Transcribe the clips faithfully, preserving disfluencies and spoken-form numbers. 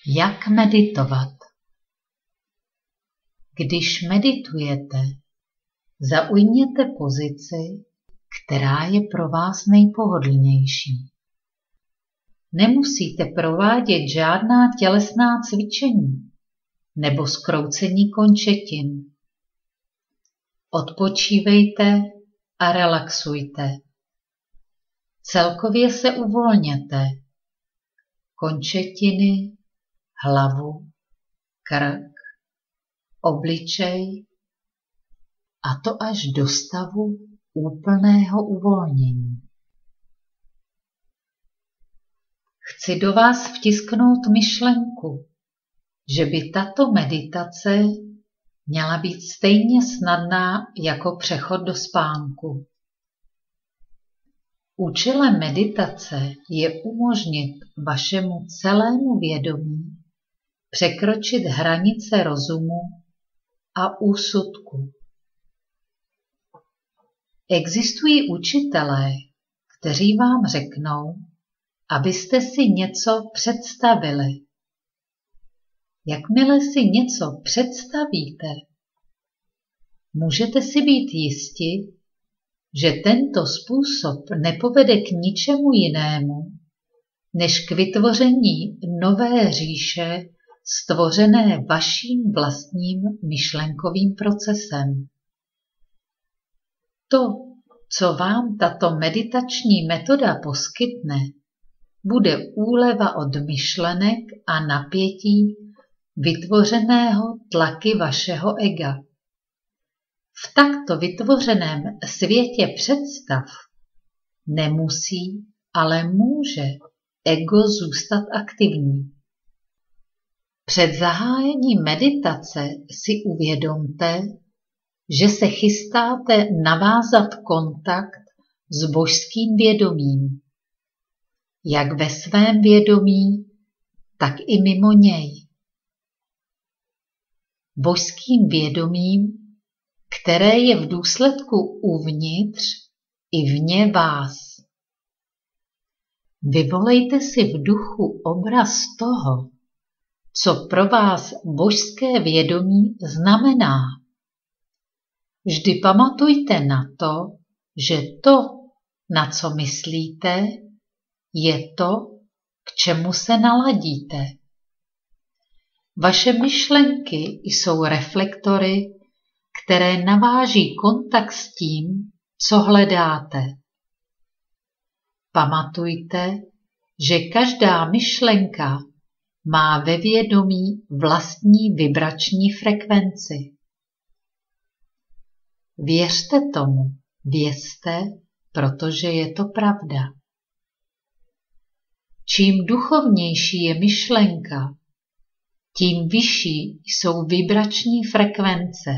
Jak meditovat? Když meditujete, zaujměte pozici, která je pro vás nejpohodlnější. Nemusíte provádět žádná tělesná cvičení nebo zkroucení končetin. Odpočívejte a relaxujte. Celkově se uvolněte. Končetiny, hlavu, krk, obličej, a to až do stavu úplného uvolnění. Chci do vás vtisknout myšlenku, že by tato meditace měla být stejně snadná jako přechod do spánku. Účelem meditace je umožnit vašemu celému vědomí překročit hranice rozumu a úsudku. Existují učitelé, kteří vám řeknou, abyste si něco představili. Jakmile si něco představíte, můžete si být jisti, že tento způsob nepovede k ničemu jinému, než k vytvoření nové říše, stvořené vaším vlastním myšlenkovým procesem. To, co vám tato meditační metoda poskytne, bude úleva od myšlenek a napětí vytvořeného tlaky vašeho ega. V takto vytvořeném světě představ nemusí, ale může ego zůstat aktivní. Před zahájením meditace si uvědomte, že se chystáte navázat kontakt s božským vědomím, jak ve svém vědomí, tak i mimo něj. Božským vědomím, které je v důsledku uvnitř i vně vás. Vyvolejte si v duchu obraz toho, co pro vás božské vědomí znamená. Vždy pamatujte na to, že to, na co myslíte, je to, k čemu se naladíte. Vaše myšlenky jsou reflektory, které naváží kontakt s tím, co hledáte. Pamatujte, že každá myšlenka má ve vědomí vlastní vibrační frekvenci. Věřte tomu, vězte, protože je to pravda. Čím duchovnější je myšlenka, tím vyšší jsou vibrační frekvence.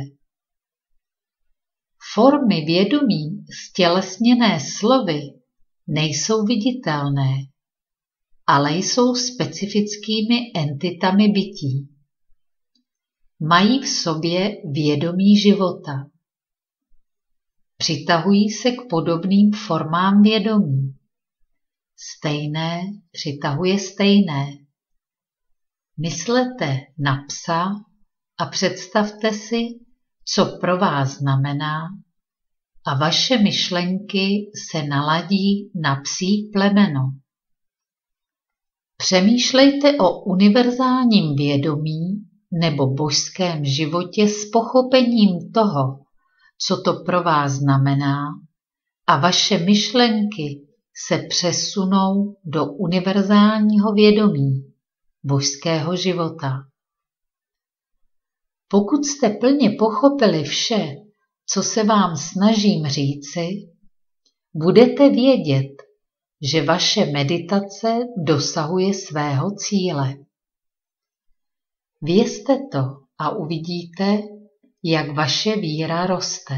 Formy vědomí stělesněné slovy nejsou viditelné, ale jsou specifickými entitami bytí. Mají v sobě vědomí života. Přitahují se k podobným formám vědomí. Stejné přitahuje stejné. Myslete na psa a představte si, co pro vás znamená, a vaše myšlenky se naladí na psí plemeno. Přemýšlejte o univerzálním vědomí nebo božském životě s pochopením toho, co to pro vás znamená, a vaše myšlenky se přesunou do univerzálního vědomí božského života. Pokud jste plně pochopili vše, co se vám snažím říci, budete vědět, že vaše meditace dosahuje svého cíle. Vězte to a uvidíte, jak vaše víra roste.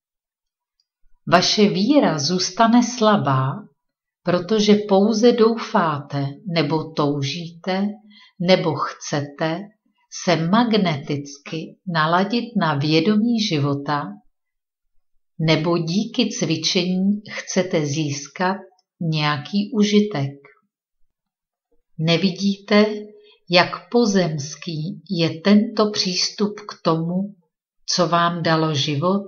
Vaše víra zůstane slabá, protože pouze doufáte, nebo toužíte, nebo chcete se magneticky naladit na vědomí života, nebo díky cvičení chcete získat nějaký užitek. Nevidíte, jak pozemský je tento přístup k tomu, co vám dalo život?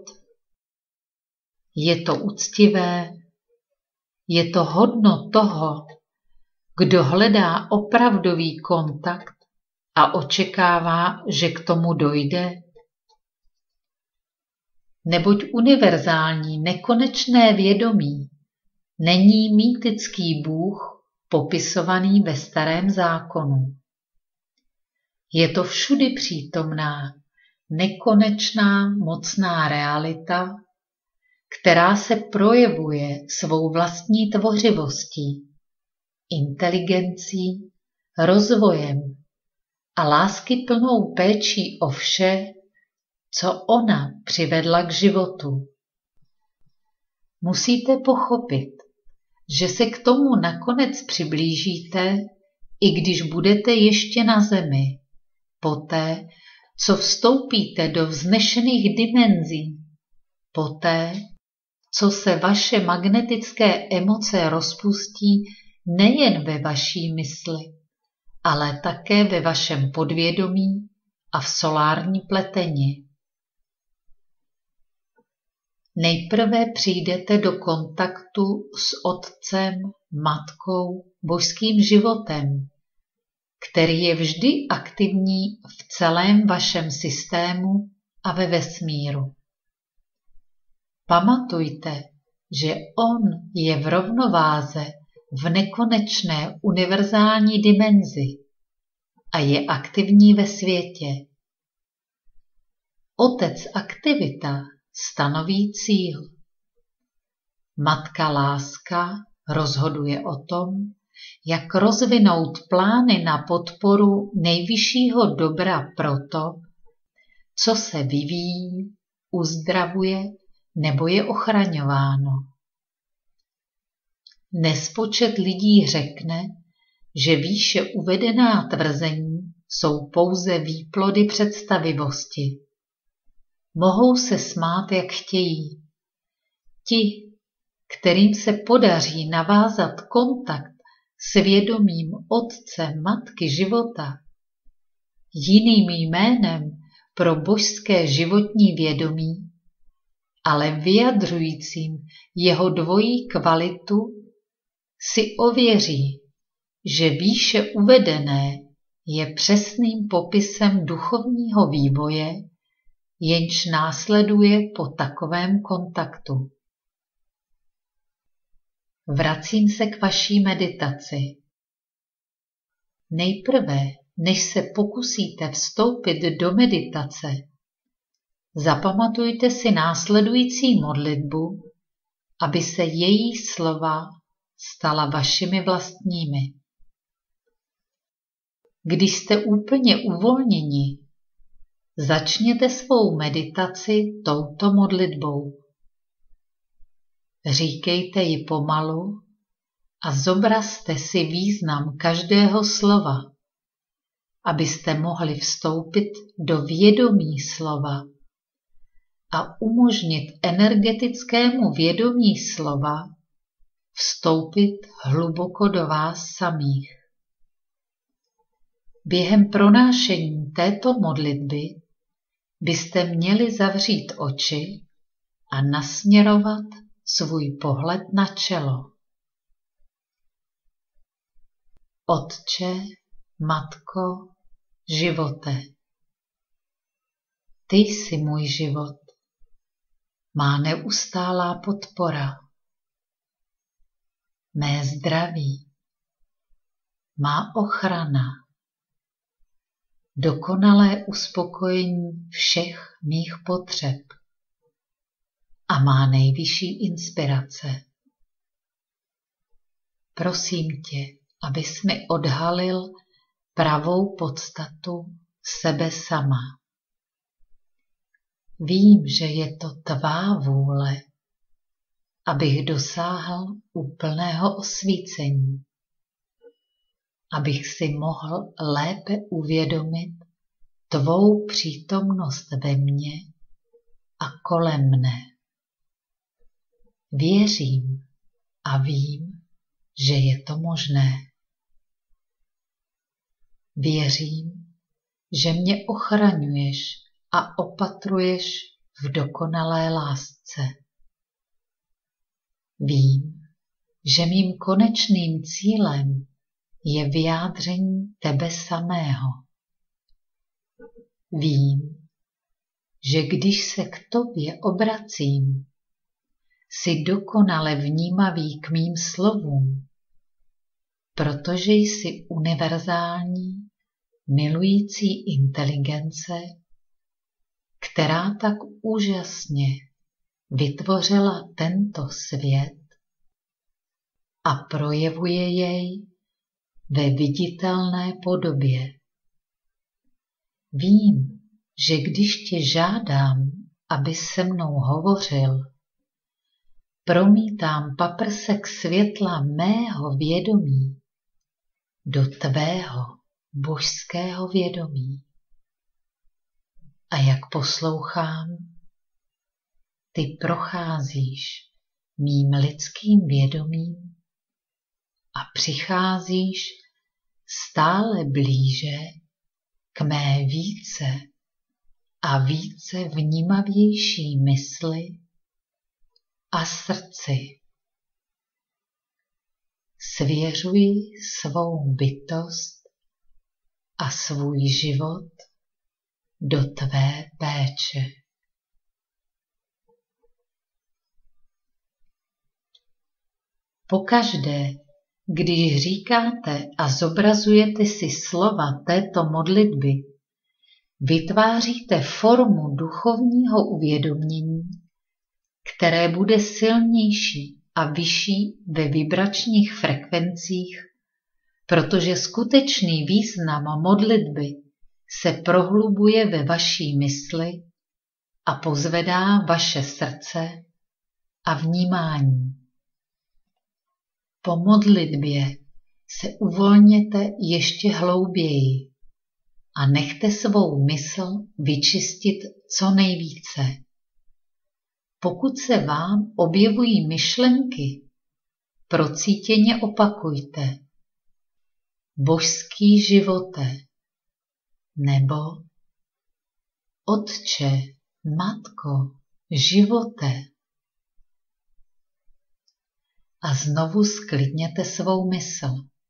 Je to uctivé? Je to hodno toho, kdo hledá opravdový kontakt a očekává, že k tomu dojde? Neboť univerzální nekonečné vědomí není mýtický Bůh popisovaný ve Starém zákonu. Je to všudy přítomná, nekonečná, mocná realita, která se projevuje svou vlastní tvořivostí, inteligencí, rozvojem a láskyplnou péčí o vše, co ona přivedla k životu. Musíte pochopit, že se k tomu nakonec přiblížíte, i když budete ještě na zemi, poté, co vstoupíte do vznešených dimenzí, poté, co se vaše magnetické emoce rozpustí nejen ve vaší mysli, ale také ve vašem podvědomí a v solární pleteni. Nejprve přijdete do kontaktu s Otcem, Matkou, božským životem, který je vždy aktivní v celém vašem systému a ve vesmíru. Pamatujte, že on je v rovnováze v nekonečné univerzální dimenzi a je aktivní ve světě. Otec aktivita stanoví cíl. Matka láska rozhoduje o tom, jak rozvinout plány na podporu nejvyššího dobra proto, co se vyvíjí, uzdravuje nebo je ochraňováno. Nespočet lidí řekne, že výše uvedená tvrzení jsou pouze výplody představivosti. Mohou se smát, jak chtějí. Ti, kterým se podaří navázat kontakt s vědomím Otce, Matky života, jiným jménem pro božské životní vědomí, ale vyjadřujícím jeho dvojí kvalitu, si ověří, že výše uvedené je přesným popisem duchovního vývoje, jenž následuje po takovém kontaktu. Vracím se k vaší meditaci. Nejprve, než se pokusíte vstoupit do meditace, zapamatujte si následující modlitbu, aby se její slova stala vašimi vlastními. Když jste úplně uvolněni, začněte svou meditaci touto modlitbou. Říkejte ji pomalu a zobrazte si význam každého slova, abyste mohli vstoupit do vědomí slova a umožnit energetickému vědomí slova vstoupit hluboko do vás samých. Během pronášení této modlitby byste měli zavřít oči a nasměrovat svůj pohled na čelo. Otče, Matko, živote, ty jsi můj život, má neustálá podpora, mé zdraví, má ochrana, dokonalé uspokojení všech mých potřeb a má nejvyšší inspirace. Prosím tě, abys mi odhalil pravou podstatu sebe sama. Vím, že je to tvá vůle, abych dosáhl úplného osvícení, abych si mohl lépe uvědomit tvou přítomnost ve mně a kolem mne. Věřím a vím, že je to možné. Věřím, že mě ochraňuješ a opatruješ v dokonalé lásce. Vím, že mým konečným cílem je vyjádření tebe samého. Vím, že když se k tobě obracím, jsi dokonale vnímavý k mým slovům, protože jsi univerzální, milující inteligence, která tak úžasně vytvořila tento svět a projevuje jej ve viditelné podobě. Vím, že když tě žádám, aby se mnou hovořil, promítám paprsek světla mého vědomí do tvého božského vědomí. A jak poslouchám, ty procházíš mým lidským vědomím a přicházíš stále blíže k mé více a více vnímavější mysli a srdci. Svěřuji svou bytost a svůj život do tvé péče. Pokaždé, když říkáte a zobrazujete si slova této modlitby, vytváříte formu duchovního uvědomění, které bude silnější a vyšší ve vibračních frekvencích, protože skutečný význam modlitby se prohlubuje ve vaší mysli a pozvedá vaše srdce a vnímání. Po modlitbě se uvolněte ještě hlouběji a nechte svou mysl vyčistit co nejvíce. Pokud se vám objevují myšlenky, procítěně opakujte: božský živote, nebo Otče, Matko, živote. A znovu sklidněte svou mysl.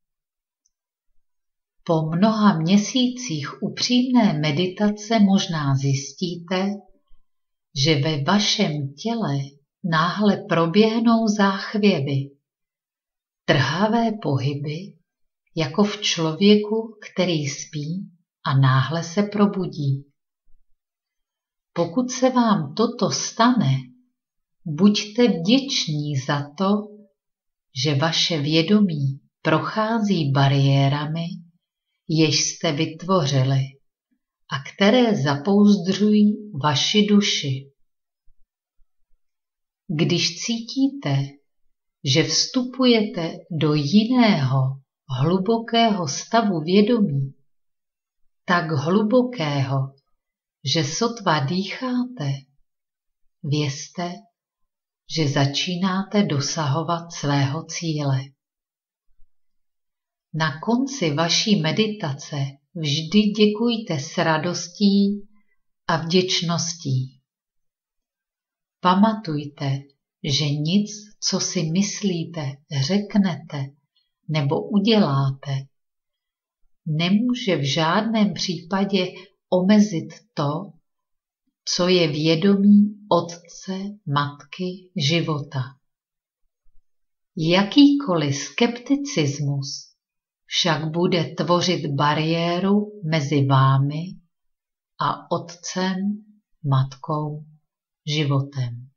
Po mnoha měsících upřímné meditace možná zjistíte, že ve vašem těle náhle proběhnou záchvěvy, trhavé pohyby, jako v člověku, který spí a náhle se probudí. Pokud se vám toto stane, buďte vděční za to, že vaše vědomí prochází bariérami, jež jste vytvořili a které zapouzdřují vaši duši. Když cítíte, že vstupujete do jiného, hlubokého stavu vědomí, tak hlubokého, že sotva dýcháte, vězte, že začínáte dosahovat svého cíle. Na konci vaší meditace vždy děkujte s radostí a vděčností. Pamatujte, že nic, co si myslíte, řeknete nebo uděláte, nemůže v žádném případě omezit to, co je vědomí Otce, Matky, života. Jakýkoliv skepticismus však bude tvořit bariéru mezi vámi a Otcem, Matkou, životem.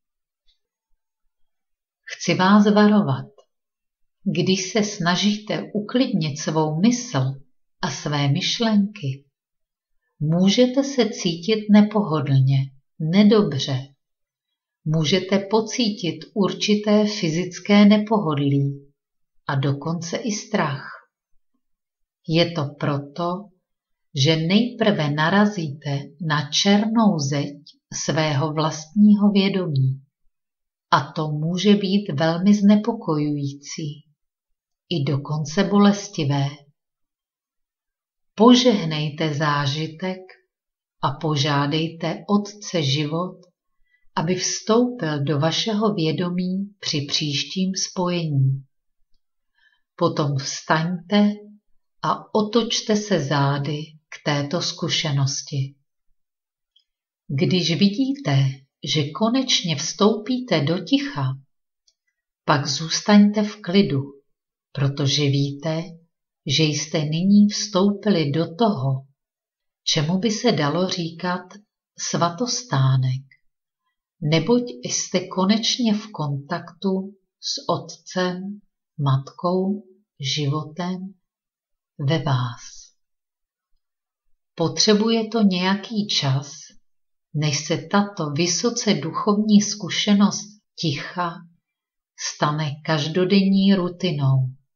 Chci vás varovat, když se snažíte uklidnit svou mysl a své myšlenky, můžete se cítit nepohodlně, nedobře. Můžete pocítit určité fyzické nepohodlí a dokonce i strach. Je to proto, že nejprve narazíte na černou zeď svého vlastního vědomí. A to může být velmi znepokojující, i dokonce bolestivé. požehnejte zážitek a požádejte Otce život, aby vstoupil do vašeho vědomí při příštím spojení. Potom vstaňte a otočte se zády k této zkušenosti. Když vidíte, že konečně vstoupíte do ticha, pak zůstaňte v klidu, protože víte, že jste nyní vstoupili do toho, čemu by se dalo říkat svatostánek, neboť jste konečně v kontaktu s Otcem, Matkou, životem ve vás. Potřebuje to nějaký čas, než se tato vysoce duchovní zkušenost ticha stane každodenní rutinou.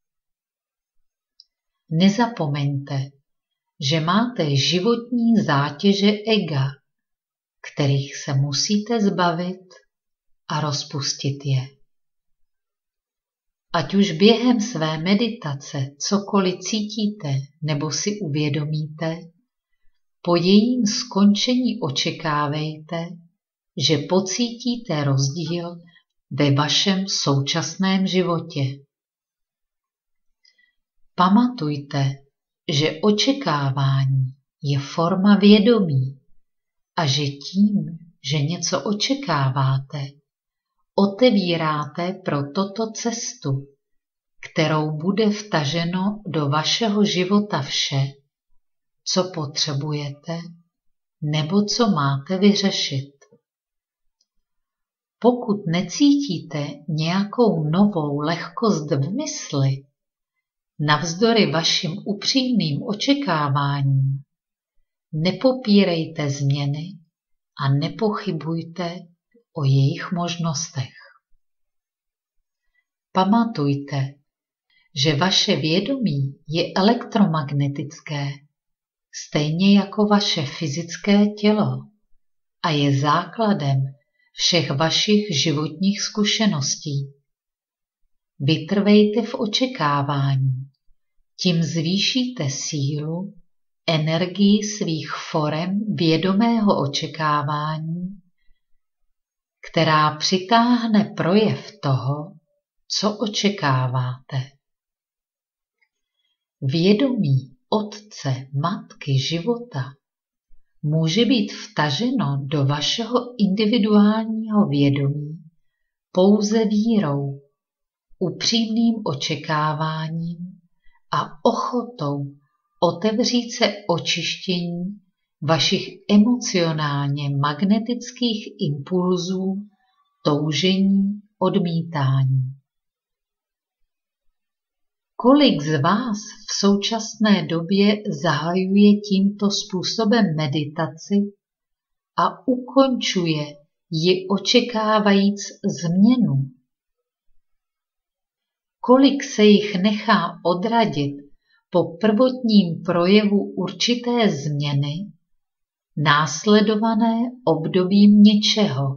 Nezapomeňte, že máte životní zátěže ega, kterých se musíte zbavit a rozpustit je. Ať už během své meditace cokoliv cítíte nebo si uvědomíte, po jejím skončení očekávejte, že pocítíte rozdíl ve vašem současném životě. Pamatujte, že očekávání je forma vědomí a že tím, že něco očekáváte, otevíráte pro toto cestu, kterou bude vtaženo do vašeho života vše, co potřebujete nebo co máte vyřešit. Pokud necítíte nějakou novou lehkost v mysli, navzdory vašim upřímným očekáváním, nepopírejte změny a nepochybujte o jejich možnostech. Pamatujte, že vaše vědomí je elektromagnetické, stejně jako vaše fyzické tělo a je základem všech vašich životních zkušeností. Vytrvejte v očekávání, tím zvýšíte sílu, energii svých forem vědomého očekávání, která přitáhne projev toho, co očekáváte. Vědomí Otce, Matky, života může být vtaženo do vašeho individuálního vědomí pouze vírou, upřímným očekáváním a ochotou otevřít se očištění vašich emocionálně magnetických impulzů, toužení, odmítání. Kolik z vás v současné době zahajuje tímto způsobem meditaci a ukončuje ji očekávajíc změnu? Kolik se jich nechá odradit po prvotním projevu určité změny, následované obdobím něčeho?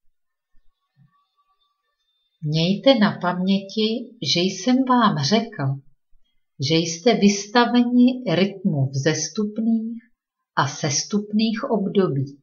Mějte na paměti, že jsem vám řekl, že jste vystaveni rytmu vzestupných a sestupných období.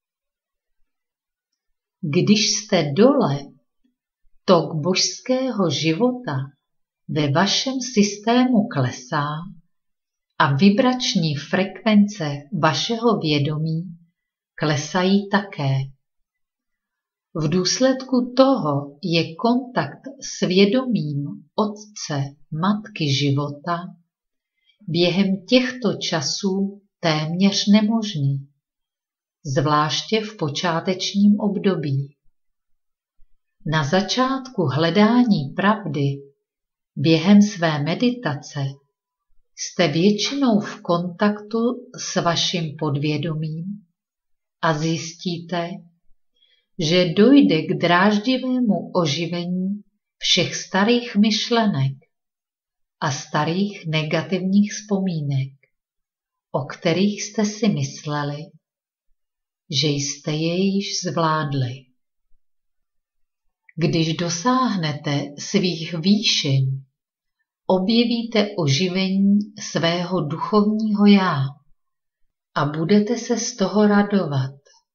Když jste dole, tok božského života ve vašem systému klesá a vibrační frekvence vašeho vědomí klesají také. V důsledku toho je kontakt s vědomím Otce, Matky života během těchto časů téměř nemožný, zvláště v počátečním období. Na začátku hledání pravdy během své meditace jste většinou v kontaktu s vaším podvědomím a zjistíte, že dojde k dráždivému oživení všech starých myšlenek a starých negativních vzpomínek, o kterých jste si mysleli, že jste je již zvládli. Když dosáhnete svých výšin, objevíte oživení svého duchovního já a budete se z toho radovat.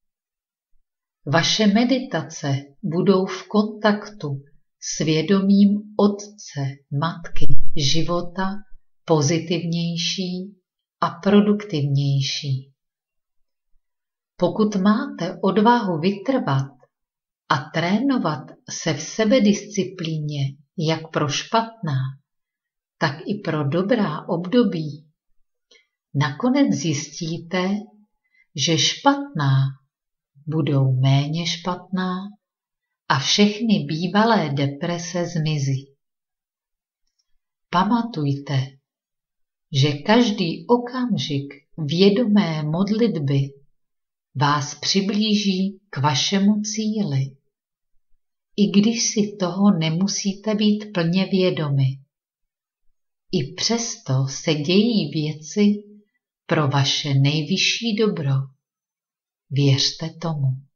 Vaše meditace budou v kontaktu s vědomím Otce, Matky, života pozitivnější a produktivnější. Pokud máte odvahu vytrvat a trénovat se v sebedisciplíně jak pro špatná, tak i pro dobrá období, nakonec zjistíte, že špatná budou méně špatná a všechny bývalé deprese zmizí. Pamatujte, že každý okamžik vědomé modlitby vás přiblíží k vašemu cíli, i když si toho nemusíte být plně vědomi. I přesto se dějí věci pro vaše nejvyšší dobro. Věřte tomu.